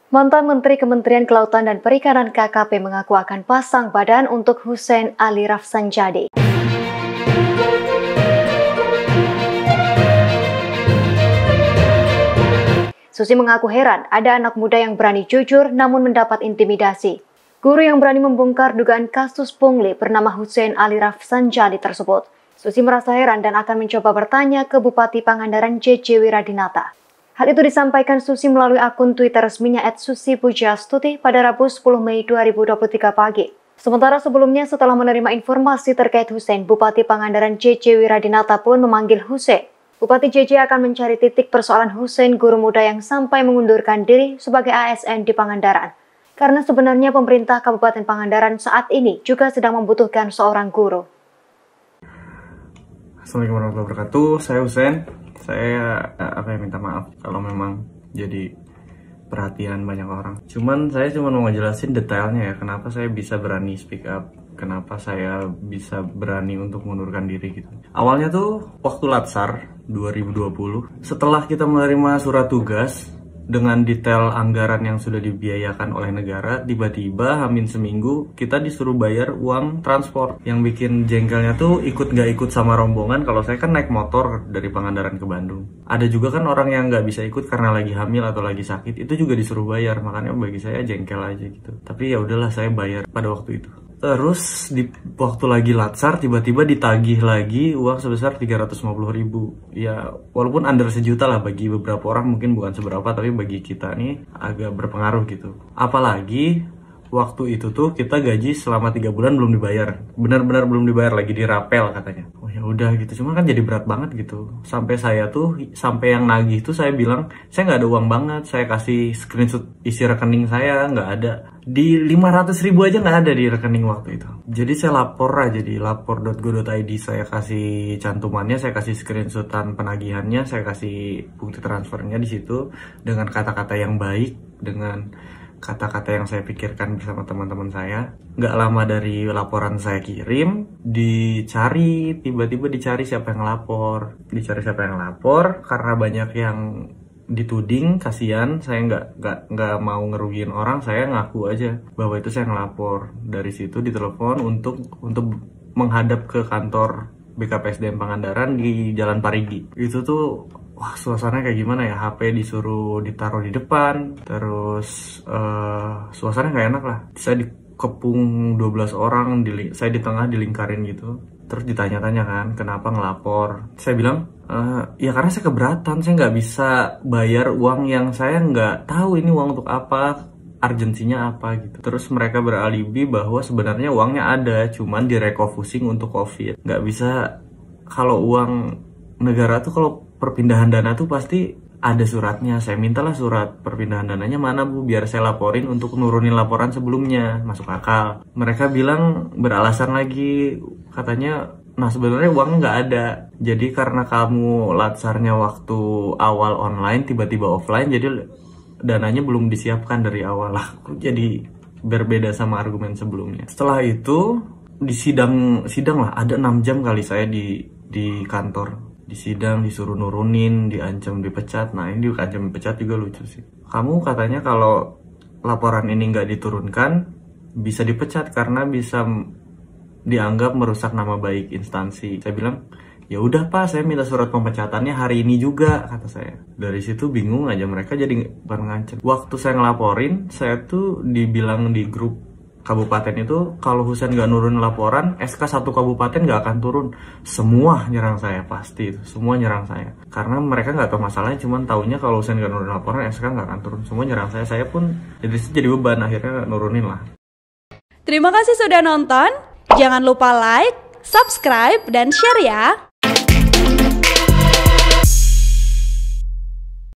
Mantan Menteri Kementerian Kelautan dan Perikanan KKP mengaku akan pasang badan untuk Hussein Ali Rafsanjani. Susi mengaku heran ada anak muda yang berani jujur namun mendapat intimidasi. Guru yang berani membongkar dugaan kasus pungli bernama Hussein Ali Rafsanjani tersebut. Susi merasa heran dan akan mencoba bertanya ke Bupati Pangandaran JJ Wiradinata. Hal itu disampaikan Susi melalui akun Twitter resminya @susipujastuti pada Rabu 10 Mei 2023 pagi. Sementara sebelumnya setelah menerima informasi terkait Hussein, Bupati Pangandaran JJ Wiradinata pun memanggil Hussein. Bupati JJ akan mencari titik persoalan Hussein, guru muda yang sampai mengundurkan diri sebagai ASN di Pangandaran. Karena sebenarnya pemerintah Kabupaten Pangandaran saat ini juga sedang membutuhkan seorang guru. Assalamualaikum warahmatullahi wabarakatuh, saya Hussein. Saya minta maaf kalau memang jadi perhatian banyak orang. Saya cuma mau ngejelasin detailnya ya, kenapa saya bisa berani speak up, kenapa saya bisa berani untuk mengundurkan diri gitu. Awalnya tuh waktu Latsar 2020, setelah kita menerima surat tugas dengan detail anggaran yang sudah dibiayakan oleh negara, tiba-tiba hamin seminggu kita disuruh bayar uang transport. Yang bikin jengkelnya tuh nggak ikut sama rombongan. Kalau saya kan naik motor dari Pangandaran ke Bandung. Ada juga kan orang yang nggak bisa ikut karena lagi hamil atau lagi sakit, itu juga disuruh bayar. Makanya bagi saya jengkel aja gitu. Tapi ya udahlah, saya bayar pada waktu itu. Terus di waktu lagi Latsar tiba-tiba ditagih lagi uang sebesar 350.000. Ya walaupun under sejuta lah, bagi beberapa orang mungkin bukan seberapa, tapi bagi kita nih agak berpengaruh gitu. Apalagi waktu itu tuh kita gaji selama 3 bulan belum dibayar. Benar-benar belum dibayar, lagi dirapel katanya. Oh ya udah gitu, cuma kan jadi berat banget gitu. Sampai yang nagih tuh saya bilang, saya nggak ada uang banget. Saya kasih screenshot isi rekening saya, nggak ada. Di 500.000 aja nggak ada di rekening waktu itu. Jadi saya lapor aja di lapor.go.id, saya kasih cantumannya, saya kasih screenshotan penagihannya, saya kasih bukti transfernya di situ dengan kata-kata yang baik, dengan kata-kata yang saya pikirkan bersama teman-teman saya. Nggak lama dari laporan saya kirim, tiba-tiba dicari siapa yang lapor, karena banyak yang dituding, kasihan. Saya nggak mau ngerugiin orang, saya ngaku aja bahwa itu saya ngelapor. Dari situ ditelepon untuk menghadap ke kantor BKPSDM Pangandaran di Jalan Parigi. Itu tuh wah, suasananya kayak gimana ya, HP disuruh ditaruh di depan, terus suasananya nggak enak lah. Saya dikepung 12 orang, saya di tengah dilingkarin gitu. Terus ditanya-tanya kan, kenapa ngelapor. Saya bilang, ya karena saya keberatan, saya nggak bisa bayar uang yang saya nggak tahu ini uang untuk apa, urgensinya apa gitu. Terus mereka beralibi bahwa sebenarnya uangnya ada, cuman direfocusing untuk COVID. Nggak bisa, kalau uang negara tuh kalau perpindahan dana tuh pasti ada suratnya. Saya mintalah surat perpindahan dananya, mana Bu, biar saya laporin untuk nurunin laporan sebelumnya. Masuk akal. Mereka bilang, beralasan lagi, katanya, nah sebenarnya uang nggak ada. Jadi karena kamu latsarnya waktu awal online, tiba-tiba offline, jadi dananya belum disiapkan dari awal lah. Jadi berbeda sama argumen sebelumnya. Setelah itu di sidang lah, ada 6 jam kali saya di kantor. Di sidang disuruh nurunin, diancam dipecat. Nah ini diancam dipecat juga lucu sih. Kamu katanya kalau laporan ini nggak diturunkan bisa dipecat karena bisa dianggap merusak nama baik instansi. Saya bilang, ya udah Pak, saya minta surat pemecatannya hari ini juga, kata saya. Dari situ bingung aja, mereka jadi bukan ngancem. Waktu saya ngelaporin, saya tuh dibilang di grup kabupaten itu, kalau Hussein nggak nurun laporan, SK 1 kabupaten nggak akan turun. Semua nyerang saya, pasti itu. Semua nyerang saya. Karena mereka nggak tahu masalahnya, cuman taunya kalau Hussein nggak nurun laporan, SK nggak akan turun. Semua nyerang saya. Saya pun jadi beban, akhirnya nurunin lah. Terima kasih sudah nonton. Jangan lupa like, subscribe, dan share ya.